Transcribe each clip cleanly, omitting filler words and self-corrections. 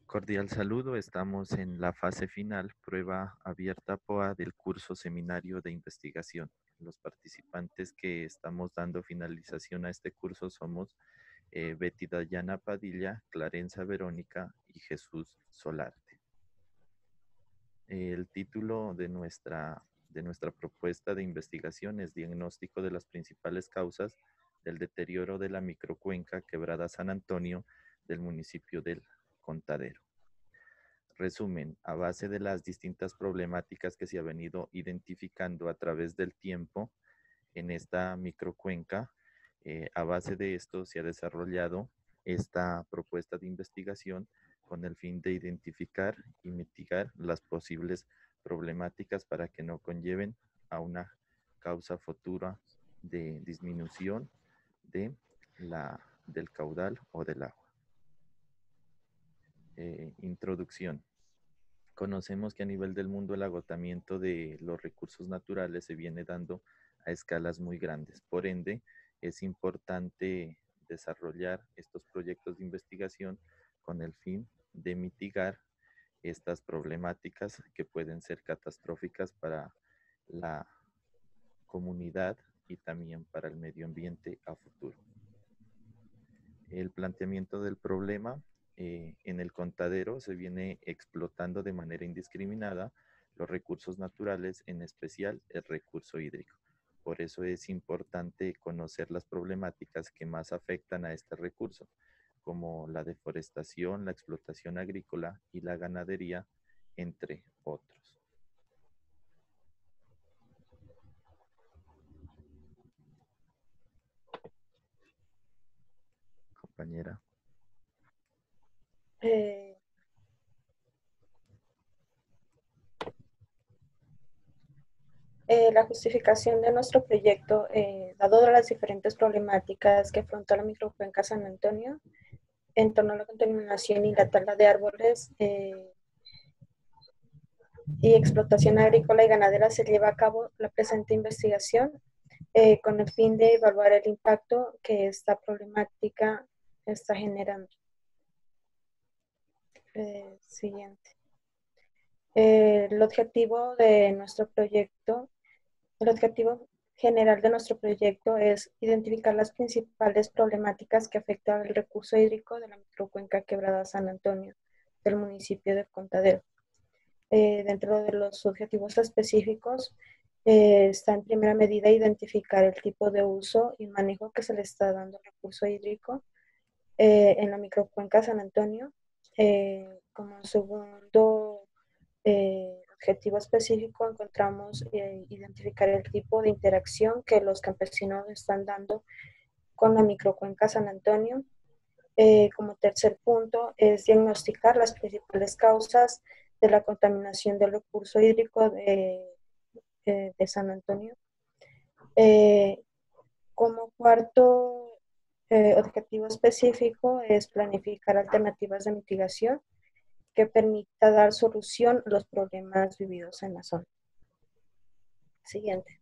Cordial saludo, estamos en la fase final, prueba abierta POA del curso Seminario de Investigación. Los participantes que estamos dando finalización a este curso somos Betty Dayana Padilla, Clarenza Verónica y Jesús Solarte. El título de nuestra propuesta de investigación es Diagnóstico de las principales causas del deterioro de la microcuenca Quebrada San Antonio del municipio del Contadero. Resumen, a base de las distintas problemáticas que se ha venido identificando a través del tiempo en esta microcuenca, a base de esto se ha desarrollado esta propuesta de investigación con el fin de identificar y mitigar las posibles problemáticas para que no conlleven a una causa futura de disminución del caudal o del agua. Introducción. Conocemos que a nivel del mundo el agotamiento de los recursos naturales se viene dando a escalas muy grandes. Por ende, es importante desarrollar estos proyectos de investigación con el fin de mitigar estas problemáticas que pueden ser catastróficas para la comunidad y también para el medio ambiente a futuro. El planteamiento del problema en el contadero se viene explotando de manera indiscriminada los recursos naturales, en especial el recurso hídrico. Por eso es importante conocer las problemáticas que más afectan a este recurso, como la deforestación, la explotación agrícola y la ganadería, entre otros. Compañera. La justificación de nuestro proyecto, dado las diferentes problemáticas que afronta la microcuenca San Antonio en torno a la contaminación y la tala de árboles y explotación agrícola y ganadera, se lleva a cabo la presente investigación con el fin de evaluar el impacto que esta problemática está generando. Siguiente. El objetivo de nuestro proyecto, el objetivo general de nuestro proyecto es identificar las principales problemáticas que afectan al recurso hídrico de la microcuenca Quebrada San Antonio del municipio de Contadero. Dentro de los objetivos específicos está en primera medida identificar el tipo de uso y manejo que se le está dando al recurso hídrico en la microcuenca San Antonio. Como segundo objetivo específico encontramos identificar el tipo de interacción que los campesinos están dando con la microcuenca San Antonio. Como tercer punto es diagnosticar las principales causas de la contaminación del recurso hídrico de San Antonio. Como cuarto objetivo específico es planificar alternativas de mitigación que permita dar solución a los problemas vividos en la zona. Siguiente.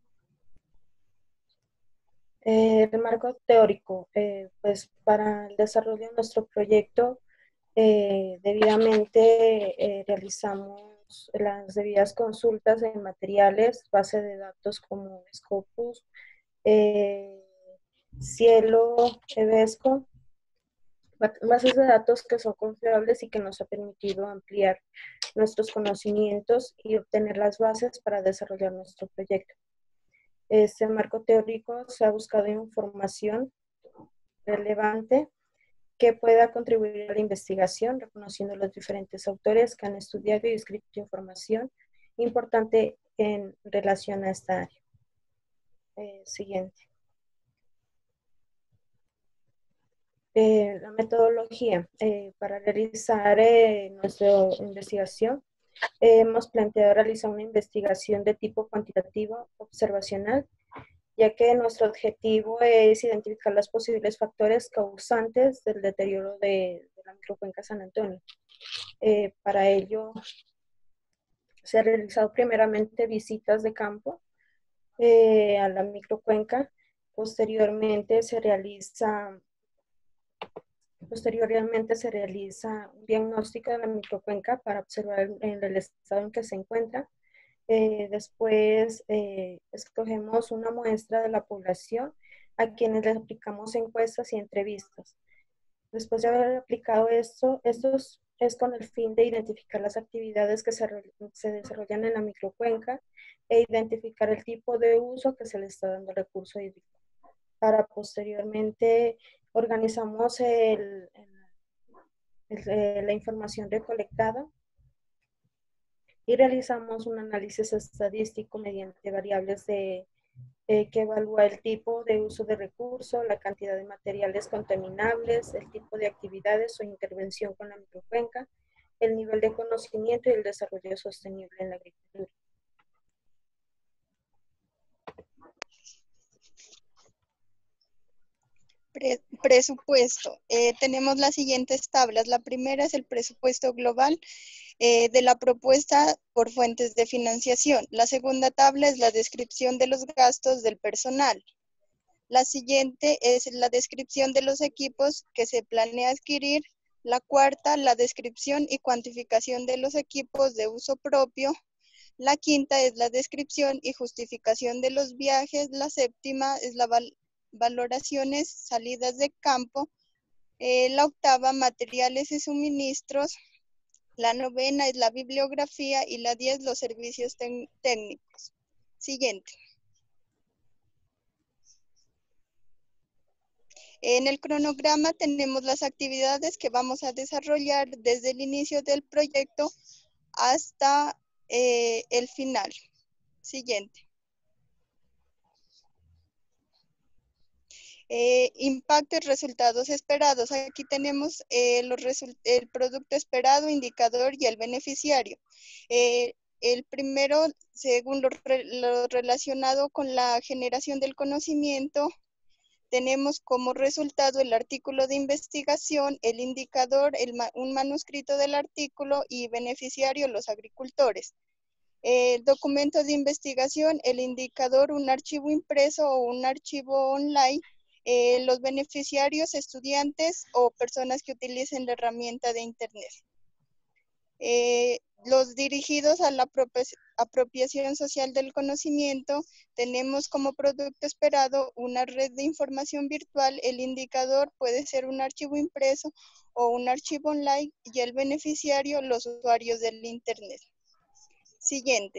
El marco teórico, pues para el desarrollo de nuestro proyecto, debidamente realizamos las debidas consultas en materiales, base de datos como Scopus, Cielo, Evesco, bases de datos que son confiables y que nos ha permitido ampliar nuestros conocimientos y obtener las bases para desarrollar nuestro proyecto. Este marco teórico se ha buscado información relevante que pueda contribuir a la investigación, reconociendo los diferentes autores que han estudiado y escrito información importante en relación a esta área. Siguiente. La metodología para realizar nuestra investigación. Hemos planteado realizar una investigación de tipo cuantitativo observacional, ya que nuestro objetivo es identificar los posibles factores causantes del deterioro de la microcuenca San Antonio. Para ello, se han realizado primeramente visitas de campo a la microcuenca. Posteriormente se realiza Posteriormente se realiza un diagnóstico de la microcuenca para observar el estado en que se encuentra. Después escogemos una muestra de la población a quienes les aplicamos encuestas y entrevistas. Después de haber aplicado esto es con el fin de identificar las actividades que se desarrollan en la microcuenca e identificar el tipo de uso que se le está dando al recurso hídrico. Para posteriormente organizamos la información recolectada y realizamos un análisis estadístico mediante variables que evalúa el tipo de uso de recursos, la cantidad de materiales contaminables, el tipo de actividades o intervención con la microcuenca, el nivel de conocimiento y el desarrollo sostenible en la agricultura. Presupuesto. Tenemos las siguientes tablas. La primera es el presupuesto global de la propuesta por fuentes de financiación. La segunda tabla es la descripción de los gastos del personal. La siguiente es la descripción de los equipos que se planea adquirir. La cuarta, la descripción y cuantificación de los equipos de uso propio. La quinta es la descripción y justificación de los viajes. La séptima es la valoraciones, salidas de campo. La octava, materiales y suministros. La novena es la bibliografía y la 10, los servicios técnicos. Siguiente. En el cronograma tenemos las actividades que vamos a desarrollar desde el inicio del proyecto hasta el final. Siguiente. Impacto y resultados esperados. Aquí tenemos el producto esperado, indicador y el beneficiario. El primero, según lo relacionado con la generación del conocimiento, tenemos como resultado el artículo de investigación, el indicador, un manuscrito del artículo y beneficiario, los agricultores. El documento de investigación, el indicador, un archivo impreso o un archivo online. Los beneficiarios, estudiantes o personas que utilicen la herramienta de Internet. Los dirigidos a la apropiación social del conocimiento, tenemos como producto esperado una red de información virtual. El indicador puede ser un archivo impreso o un archivo online y el beneficiario, los usuarios del Internet. Siguiente.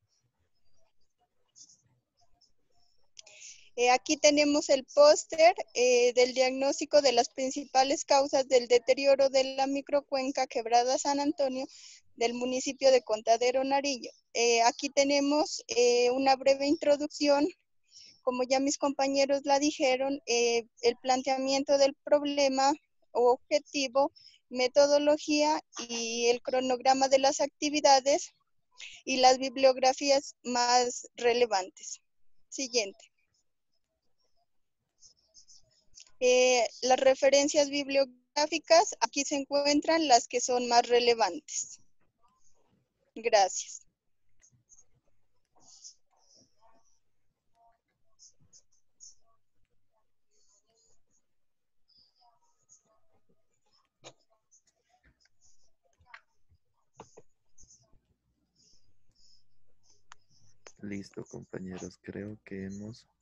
Aquí tenemos el póster del diagnóstico de las principales causas del deterioro de la microcuenca Quebrada San Antonio del municipio de Contadero Nariño. Aquí tenemos una breve introducción, como ya mis compañeros la dijeron, el planteamiento del problema o objetivo, metodología y el cronograma de las actividades y las bibliografías más relevantes. Siguiente. Las referencias bibliográficas, aquí se encuentran las que son más relevantes. Gracias. Listo, compañeros. Creo que hemos